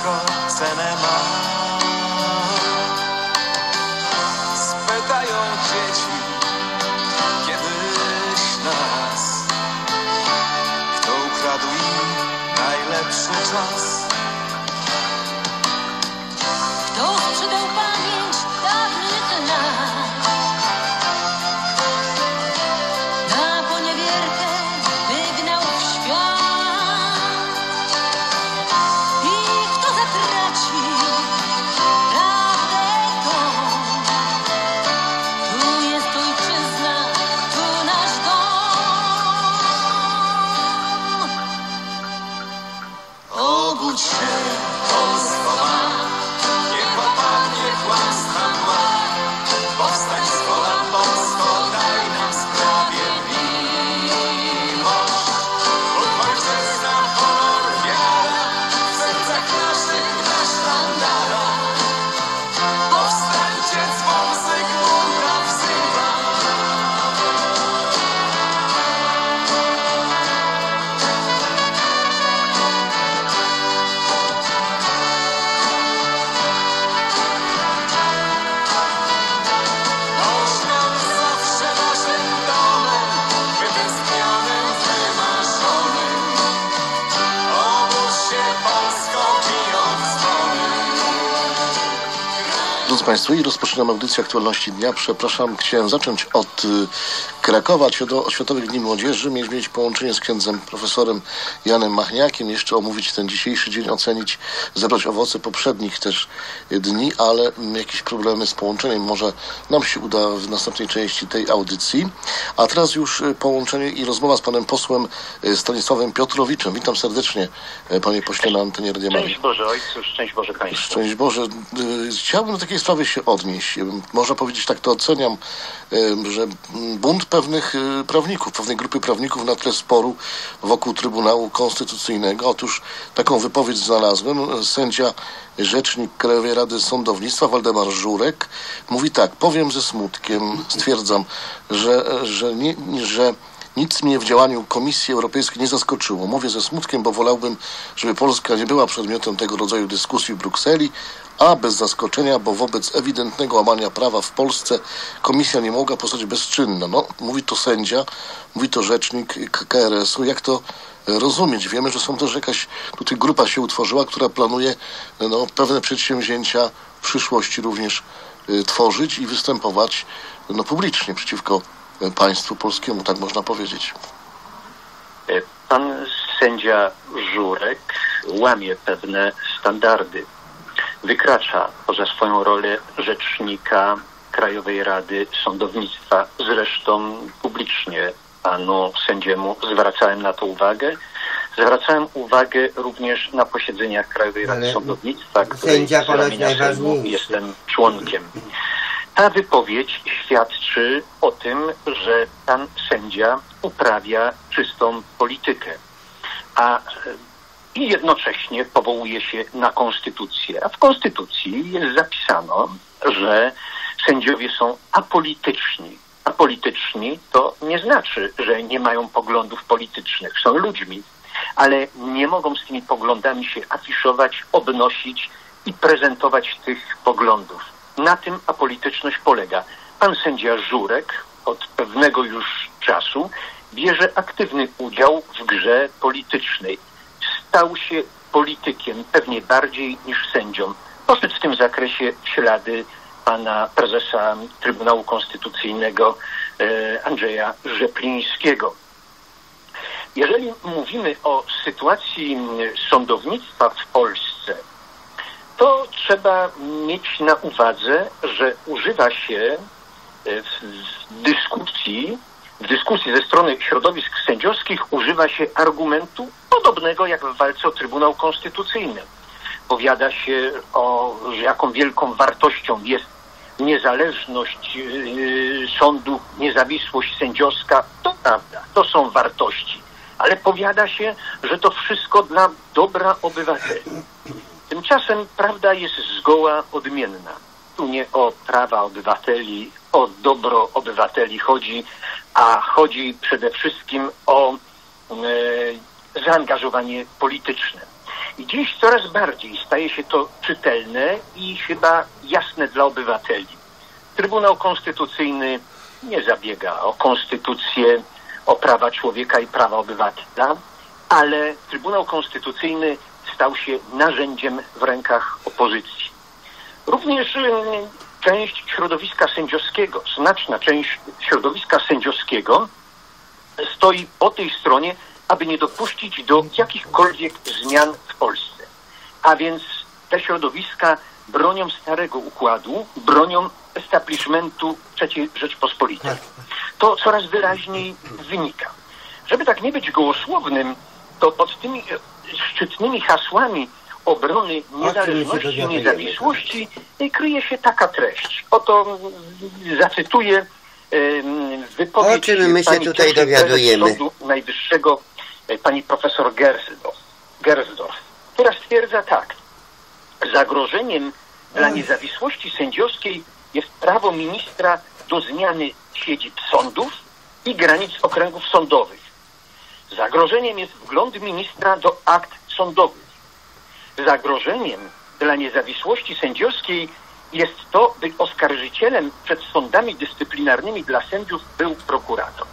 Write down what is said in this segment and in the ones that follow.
wszystko cenę ma. Spytają dzieci kiedyś nas, kto ukradł im najlepszy czas. Kto sprzedał pamięć dawnych lat, na poniewierkę wygnał w świat. I kto zatraci prawdę tą, tu jest ojczyzna, tu nasz dom. Obudź się, Polsko ma, niech opadnie kłamstwa mgła. Powstań z kolan, Polsko, daj nam sprawiedliwość. Uchwań ojczyzna, honor, wiara, w sercach naszych na sztandara. Powstańcie, dzwon Zygmunta wzywa. Śląsk zawsze naszym domem, wytęsknionym, wymarzonym. Obudź się, Polsko, biją dzwony. Drodzy Państwo, i rozpoczynam audycję Aktualności Dnia. Przepraszam, chciałem zacząć od Krakowa, od Światowych Dni Młodzieży. Mieć połączenie z księdzem profesorem Janem Machniakiem, jeszcze omówić ten dzisiejszy dzień, ocenić, zebrać owoce poprzednich też dni, ale jakieś problemy z połączeniem może nam się uda w następnej części tej audycji. A teraz już połączenie i rozmowa z panem posłem Stanisławem Piotrowiczem. Witam serdecznie, panie pośle, na antenie Radia Maryja. Szczęść Boże Ojcu, szczęść Boże Państwu. Szczęść Boże. Chciałbym do takiej sprawy się odnieść. Można powiedzieć, tak to oceniam, że bunt pewnych prawników, pewnej grupy prawników na tle sporu wokół Trybunału Konstytucyjnego. Otóż taką wypowiedź znalazłem. Sędzia, rzecznik Krajowej Rady Sądownictwa Waldemar Żurek mówi tak: powiem ze smutkiem, stwierdzam, że nic mnie w działaniu Komisji Europejskiej nie zaskoczyło. Mówię ze smutkiem, bo wolałbym, żeby Polska nie była przedmiotem tego rodzaju dyskusji w Brukseli, a bez zaskoczenia, bo wobec ewidentnego łamania prawa w Polsce Komisja nie mogła pozostać bezczynna. No, mówi to sędzia, mówi to rzecznik KRS-u. Jak to rozumieć? Wiemy, że są też jakaś tutaj grupa się utworzyła, która planuje pewne przedsięwzięcia w przyszłości również tworzyć i występować publicznie przeciwko państwu polskiemu, tak można powiedzieć. Pan sędzia Żurek łamie pewne standardy. Wykracza poza swoją rolę rzecznika Krajowej Rady Sądownictwa. Zresztą publicznie panu sędziemu zwracałem na to uwagę. Zwracałem uwagę również na posiedzeniach Krajowej Rady Sądownictwa, której z ramienia Sejmu jestem członkiem. Ta wypowiedź świadczy o tym, że pan sędzia uprawia czystą politykę, i jednocześnie powołuje się na konstytucję. A w konstytucji jest zapisano, że sędziowie są apolityczni. Apolityczni to nie znaczy, że nie mają poglądów politycznych. Są ludźmi, ale nie mogą z tymi poglądami się afiszować, obnosić i prezentować tych poglądów. Na tym apolityczność polega. Pan sędzia Żurek od pewnego już czasu bierze aktywny udział w grze politycznej. Stał się politykiem pewnie bardziej niż sędzią. Poszedł w tym zakresie w ślady pana prezesa Trybunału Konstytucyjnego Andrzeja Rzeplińskiego. Jeżeli mówimy o sytuacji sądownictwa w Polsce, to trzeba mieć na uwadze, że używa się w dyskusji ze strony środowisk sędziowskich używa się argumentu podobnego jak w walce o Trybunał Konstytucyjny. Powiada się że jaką wielką wartością jest niezależność sądu, niezawisłość sędziowska. To prawda, to są wartości. Ale powiada się, że to wszystko dla dobra obywateli. Tymczasem prawda jest zgoła odmienna. Tu nie o prawa obywateli, o dobro obywateli chodzi, a chodzi przede wszystkim o zaangażowanie polityczne. I dziś coraz bardziej staje się to czytelne i chyba jasne dla obywateli. Trybunał Konstytucyjny nie zabiega o konstytucję, o prawa człowieka i prawa obywatela, ale Trybunał Konstytucyjny stał się narzędziem w rękach opozycji. Również część środowiska sędziowskiego, znaczna część środowiska sędziowskiego stoi po tej stronie, aby nie dopuścić do jakichkolwiek zmian w Polsce. A więc te środowiska bronią starego układu, bronią establishmentu III Rzeczpospolitej. To coraz wyraźniej wynika. Żeby tak nie być gołosłownym, to pod tymi szczytnymi hasłami obrony niezależności i niezawisłości kryje się taka treść. Oto zacytuję wypowiedź o czym my się tutaj dowiadujemy? Sądu Najwyższego pani profesor Gersdorf, która stwierdza tak: zagrożeniem dla niezawisłości sędziowskiej jest prawo ministra do zmiany siedzib sądów i granic okręgów sądowych. Zagrożeniem jest wgląd ministra do akt sądowych. Zagrożeniem dla niezawisłości sędziowskiej jest to, by oskarżycielem przed sądami dyscyplinarnymi dla sędziów był prokurator.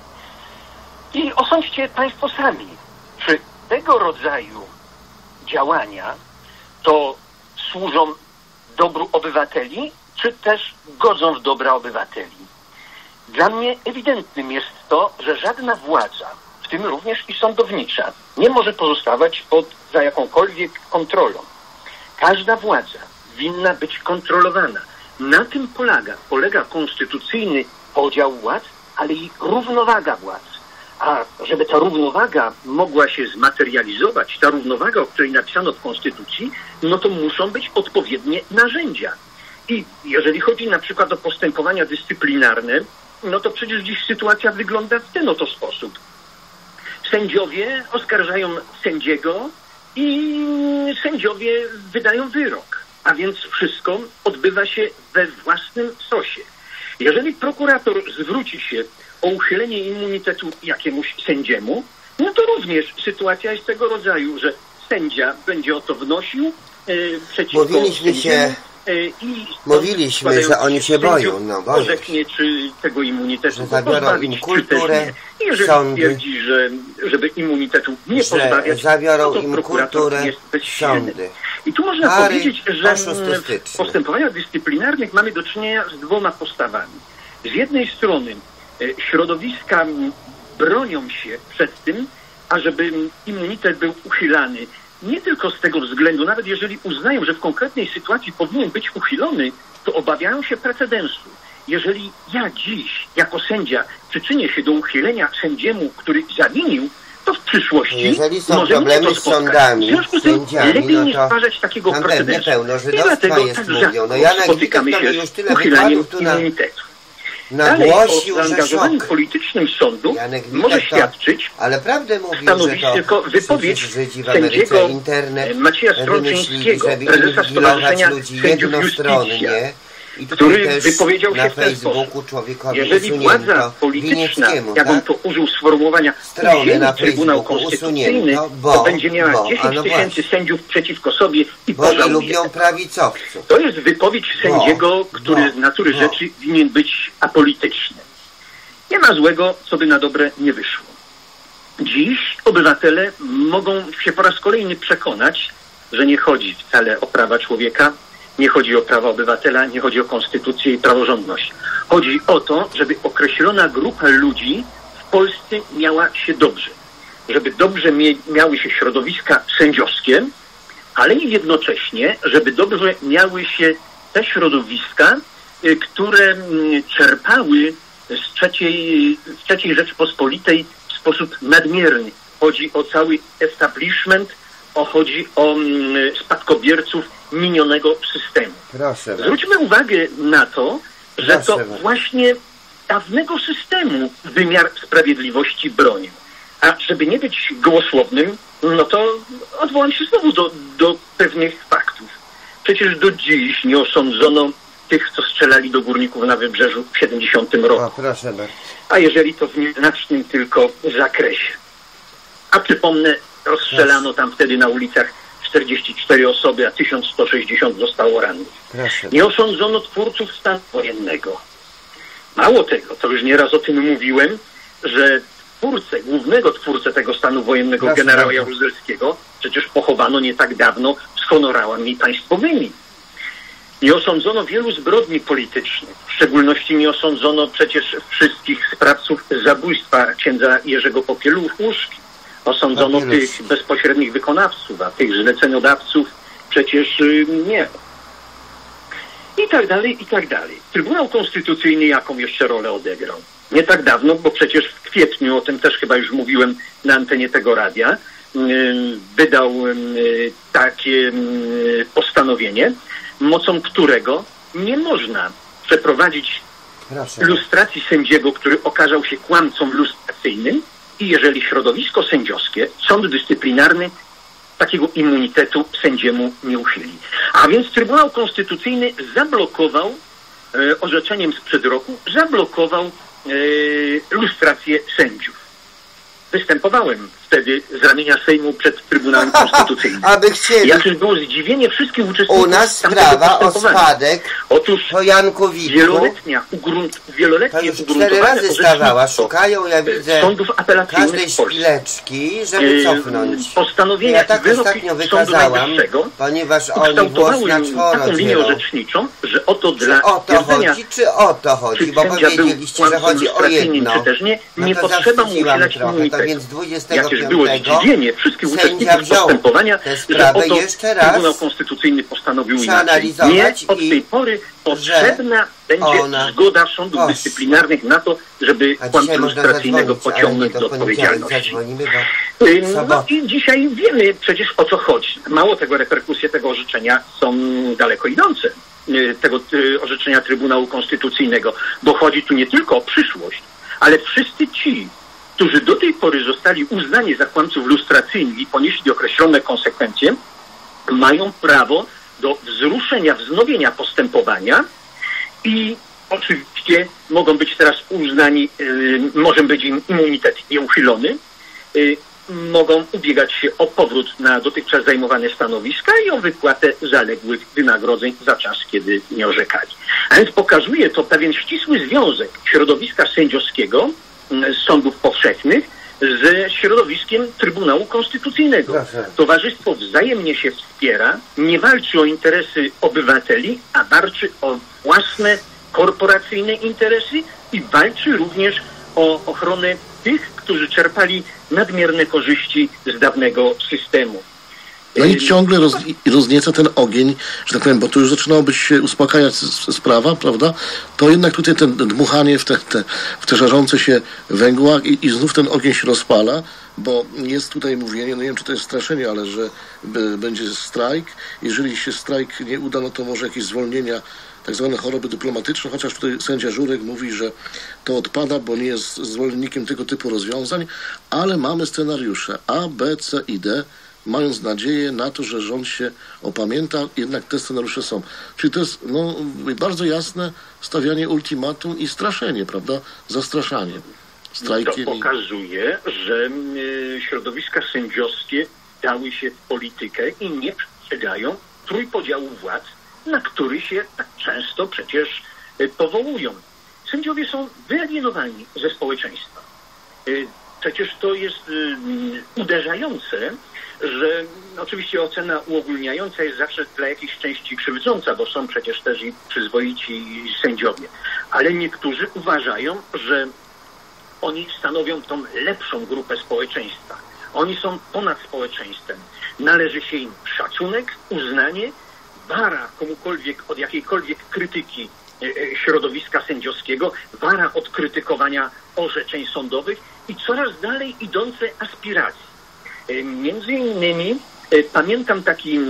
I osądźcie Państwo sami, czy tego rodzaju działania to służą dobru obywateli, czy też godzą w dobra obywateli. Dla mnie ewidentnym jest to, że żadna władza, w tym również i sądownicza, nie może pozostawać za jakąkolwiek kontrolą. Każda władza winna być kontrolowana. Na tym polega konstytucyjny podział władz, ale i równowaga władz. A żeby ta równowaga mogła się zmaterializować, ta równowaga, o której napisano w Konstytucji, no to muszą być odpowiednie narzędzia. I jeżeli chodzi na przykład o postępowania dyscyplinarne, no to przecież dziś sytuacja wygląda w ten oto sposób. Sędziowie oskarżają sędziego i sędziowie wydają wyrok. A więc wszystko odbywa się we własnym sosie. Jeżeli prokurator zwróci się o uchylenie immunitetu jakiemuś sędziemu, no to również sytuacja jest tego rodzaju, że sędzia będzie o to wnosił przeciwko Mówiliśmy, że oni się boją. No, orzeknie, czy tego immunitetu że zabiorą im kulturę, jeżeli sądy, twierdzi, że żeby immunitetu nie pozbawiać, zabiorą to im prokurator kulturę, jest bezsilny. sądy. I tu można powiedzieć, że w postępowaniach dyscyplinarnych mamy do czynienia z dwoma postawami. Z jednej strony środowiska bronią się przed tym, ażeby immunitet był uchylany. Nie tylko z tego względu, nawet jeżeli uznają, że w konkretnej sytuacji powinien być uchylony, to obawiają się precedensu. Jeżeli ja dziś, jako sędzia, przyczynię się do uchylenia sędziemu, który zawinił, to w przyszłości jeżeli są może problemy to z sądami, w związku z tym sędziami, lepiej no nie stwarzać takiego precedensu. I dlatego tak mówią. No Janek spotykamy się już tyle z uchylaniem tu immunitetu. nagłosił, o zaangażowaniu że politycznym sądu Janek może świadczyć ale prawdę mówił, stanowisko, wypowiedź Żydzi w sędziego Ameryce internet Macieja Strączyńskiego, prezesa Stowarzyszenia Sędziów Justicja, i tutaj który też wypowiedział się na w ten Facebooku sposób. człowiekowi Jeżeli władza polityczna, ja bym to użył sformułowania, uziemi Trybunał Konstytucyjny, to będzie miała 10 tysięcy sędziów przeciwko sobie i bo nie pożałuje. lubią prawicowców. To jest wypowiedź sędziego, który z natury rzeczy winien być apolityczny. Nie ma złego, co by na dobre nie wyszło. Dziś obywatele mogą się po raz kolejny przekonać, że nie chodzi wcale o prawa człowieka, nie chodzi o prawa obywatela, nie chodzi o konstytucję i praworządność. Chodzi o to, żeby określona grupa ludzi w Polsce miała się dobrze. Żeby dobrze miały się środowiska sędziowskie, ale i jednocześnie, żeby dobrze miały się te środowiska, które czerpały z III Rzeczpospolitej w sposób nadmierny. Chodzi o cały establishment, chodzi o spadkobierców minionego systemu. Proszę Zwróćmy uwagę na to, że to właśnie dawnego systemu wymiar sprawiedliwości bronił. A żeby nie być gołosłownym, no to odwołam się znowu do pewnych faktów. Przecież do dziś nie osądzono tych, co strzelali do górników na Wybrzeżu w 70 roku. O, proszę bardzo. A jeżeli to w nieznacznym tylko zakresie. A przypomnę, rozstrzelano tam wtedy na ulicach 44 osoby, a 1160 zostało rannych. Proszę. Nie osądzono twórców stanu wojennego. Mało tego, to już nieraz o tym mówiłem, że głównego twórcę tego stanu wojennego, Proszę generała bardzo. Jaruzelskiego, przecież pochowano nie tak dawno z honorami państwowymi. Nie osądzono wielu zbrodni politycznych. W szczególności nie osądzono przecież wszystkich sprawców zabójstwa księdza Jerzego Popiełuszki. Osądzono Popieluszki. tych bezpośrednich wykonawców, a tych zleceniodawców przecież nie. I tak dalej, i tak dalej. Trybunał Konstytucyjny jaką jeszcze rolę odegrał? Nie tak dawno, bo przecież w kwietniu, o tym też chyba już mówiłem na antenie tego radia, wydał takie postanowienie, mocą którego nie można przeprowadzić Proszę. lustracji sędziego, który okazał się kłamcą lustracyjnym i jeżeli środowisko sędziowskie, sąd dyscyplinarny takiego immunitetu sędziemu nie uchyli. A więc Trybunał Konstytucyjny zablokował, orzeczeniem sprzed roku, zablokował lustrację sędziów. Występowałem wtedy z ramienia Sejmu przed Trybunałem Konstytucyjnym. Aby chcieli. Jakież było zdziwienie wszystkich uczestników U nas tamtego sprawa o postępowania. spadek Otóż po Jankowicu. wieloletnie To już 4 ugruntowane razy stawała. orzecznictwo Szukają, ja widzę, sądów apelacyjnych każdej w Polsce. szpileczki, żeby cofnąć. Postanowienia Ja tak i wyroki ostatnio Sądu wykazałam, Najwyższego ponieważ oni ukształtowały włos na czworo taką linię dzielą. orzeczniczą, że oto Czy dla o to stwierdzenia, chodzi, czy o to chodzi? czy Bo sędzia był powiedzieliście, że kłamcą chodzi o lustracyjnym, jedno. czy też nie, No nie to potrzeba mu zawstydziłam uchylać trochę. To immunitetu. więc 25 Jakież było zdziwienie wszystkich sędzia uczestników wziął postępowania, tę że sprawę oto jeszcze raz Trybunał Konstytucyjny postanowił inaczej. przeanalizować Nie, od i tej pory potrzebna będzie ona zgoda sądów poszła. dyscyplinarnych na to, żeby A kłamcę dzisiaj można lustracyjnego zadzwonić, ale nie pociągnąć to do w poniedziałek odpowiedzialności. zadzwonimy, bo No sobota. i dzisiaj wiemy przecież o co chodzi. Mało tego, reperkusje tego orzeczenia są daleko idące. Tego orzeczenia Trybunału Konstytucyjnego, bo chodzi tu nie tylko o przyszłość, ale wszyscy ci, którzy do tej pory zostali uznani za kłamców lustracyjnych i ponieśli określone konsekwencje, mają prawo do wznowienia postępowania i oczywiście mogą być teraz uznani, może być im immunitet nieuchylony, mogą ubiegać się o powrót na dotychczas zajmowane stanowiska i o wypłatę zaległych wynagrodzeń za czas, kiedy nie orzekali. A więc pokazuje to pewien ścisły związek środowiska sędziowskiego z sądów powszechnych ze środowiskiem Trybunału Konstytucyjnego. Proszę. Towarzystwo wzajemnie się wspiera, nie walczy o interesy obywateli, a walczy o własne korporacyjne interesy i walczy również o ochronę tych, którzy czerpali nadmierne korzyści z dawnego systemu. No i ciągle roznieca ten ogień, że tak powiem, bo tu już zaczynało się uspokajać sprawa, prawda? To jednak tutaj ten dmuchanie w te żarzące się węgła i znów ten ogień się rozpala, bo jest tutaj mówienie, no nie wiem, czy to jest straszenie, ale że będzie strajk. Jeżeli się strajk nie uda, no to może jakieś zwolnienia, tak zwane choroby dyplomatyczne, chociaż tutaj sędzia Żurek mówi, że to odpada, bo nie jest zwolennikiem tego typu rozwiązań, ale mamy scenariusze A, B, C i D, mając nadzieję na to, że rząd się opamięta, jednak te scenariusze są. Czyli to jest bardzo jasne stawianie ultimatum i straszenie, prawda? Zastraszanie strajkiem. To pokazuje, że środowiska sędziowskie dały się w politykę i nie przestrzegają trójpodziału władz, na który się tak często przecież powołują. Sędziowie są wyalienowani ze społeczeństwa. Przecież to jest uderzające, że oczywiście ocena uogólniająca jest zawsze dla jakiejś części krzywdząca, bo są przecież też i przyzwoici sędziowie. Ale niektórzy uważają, że oni stanowią tą lepszą grupę społeczeństwa. Oni są ponad społeczeństwem. Należy się im szacunek, uznanie, wara komukolwiek od jakiejkolwiek krytyki środowiska sędziowskiego, wara od krytykowania orzeczeń sądowych i coraz dalej idące aspiracje. Między innymi pamiętam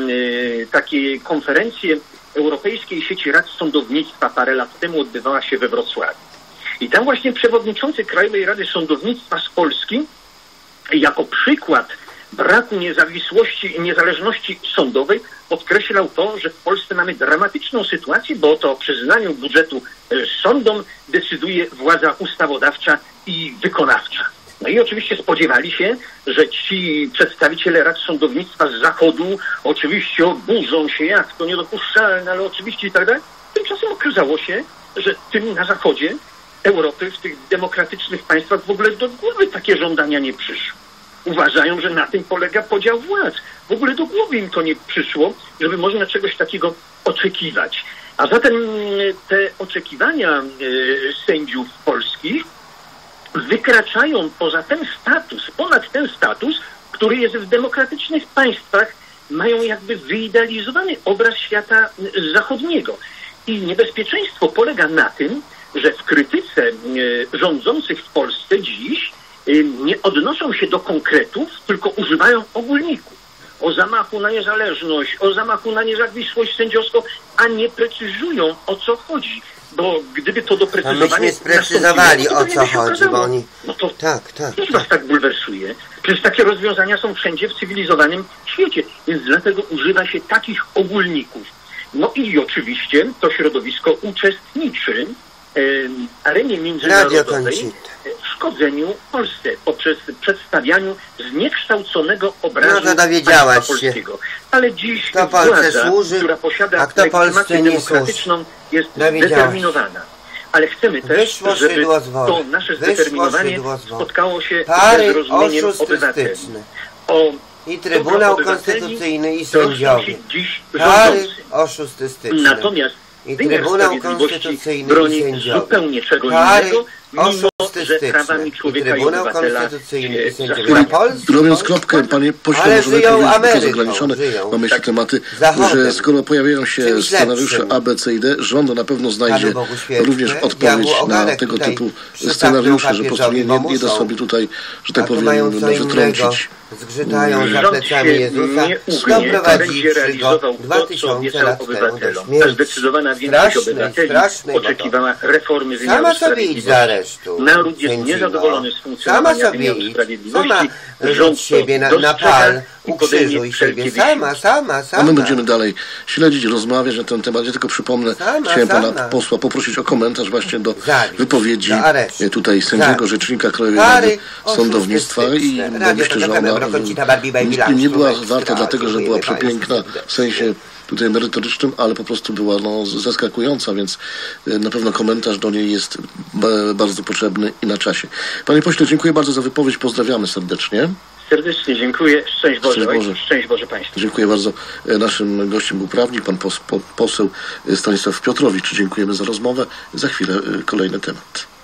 takie konferencje Europejskiej Sieci Rad Sądownictwa parę lat temu odbywała się we Wrocławiu. I tam właśnie przewodniczący Krajowej Rady Sądownictwa z Polski jako przykład braku niezawisłości i niezależności sądowej podkreślał to, że w Polsce mamy dramatyczną sytuację, bo to o przyznaniu budżetu sądom decyduje władza ustawodawcza i wykonawcza. No i oczywiście spodziewali się, że ci przedstawiciele rad sądownictwa z Zachodu oczywiście oburzą się, jak to niedopuszczalne, ale oczywiście i tak dalej. Tymczasem okazało się, że tym na Zachodzie Europy, w tych demokratycznych państwach w ogóle do głowy takie żądania nie przyszły. Uważają, że na tym polega podział władz. W ogóle do głowy im to nie przyszło, żeby można czegoś takiego oczekiwać. A zatem te oczekiwania sędziów polskich wykraczają poza ten status, ponad ten status, który jest w demokratycznych państwach, mają jakby wyidealizowany obraz świata zachodniego. I niebezpieczeństwo polega na tym, że w krytyce rządzących w Polsce dziś nie odnoszą się do konkretów, tylko używają ogólników. O zamachu na niezależność, o zamachu na niezawisłość sędziowską, a nie precyzują, o co chodzi. Bo gdyby to doprecyzowanie... No myśmy sprecyzowali, to o co chodzi, bo oni... No to Tak. też was tak bulwersuje. Przecież takie rozwiązania są wszędzie w cywilizowanym świecie, więc dlatego używa się takich ogólników. No i oczywiście to środowisko uczestniczy w arenie międzynarodowej w szkodzeniu Polsce poprzez przedstawianiu zniekształconego obrazu państwa polskiego. Ale dziś władza, która posiada legitymację demokratyczną, jest zdeterminowana. Ale chcemy też, żeby to nasze zdeterminowanie spotkało się ze zrozumieniem obywateli. I Trybunał Konstytucyjny, i sędziowie. Kary oszustystyczne. Natomiast i Trybunał Konstytucyjny, broni i sędziowie. zupełnie czego Kary innego, mimo że prawami człowieka i Trybunał obywatela Konstytucyjny i sędziowie. Na Polsce, Robiąc kropkę, panie pośle, ale możemy żyją powiedzieć, Ameryką, zagraniczone, żyją. mamy jeszcze tematy, Zachodem. że skoro pojawiają się Czymś scenariusze lepszym. A, B, C i D, rząd na pewno znajdzie Panu Bogu świętmy. również odpowiedź Diabłu na ogonek tego tutaj typu przytaknął scenariusze, że po prostu nie da papieżowi, bo sobie tutaj, że tak A tu mają powiem, co innego. wytrącić. Zgrzytają za Rząd plecami się Jezusa, nie ugnie, doprowadziwszy będzie go realizował to, 2000 co obiecał lat temu do obywatelom. A śmierci. zdecydowana większość obywateli Strasznej oczekiwała reformy wymiaru Sama sobie idź sprawiedliwości. do aresztu. Naród jest sędziwo. niezadowolony z Sama funkcjonowania sobie wymiaru idź. sprawiedliwości. Sama Rząd rzuć to siebie na dostrzega pal, i podejmie ukrzyżuj wszelkie siebie. wysiłki. Sama. A my będziemy dalej śledzić, rozmawiać na ten temat. Ja tylko przypomnę, chciałem pana posła poprosić o komentarz właśnie do wypowiedzi do aresztu. tutaj sędziego rzecznika Krajowej Kary Rady Sądownictwa i myślę, że ona nie była warta dlatego, że była przepiękna w sensie tutaj merytorycznym, ale po prostu była zaskakująca, więc na pewno komentarz do niej jest bardzo potrzebny i na czasie. Panie pośle, dziękuję bardzo za wypowiedź, pozdrawiamy serdecznie. Serdecznie dziękuję. Szczęść Boże. Szczęść Boże Państwu. Dziękuję bardzo. Naszym gościem był prawnik, pan poseł Stanisław Piotrowicz. Dziękujemy za rozmowę. Za chwilę kolejny temat.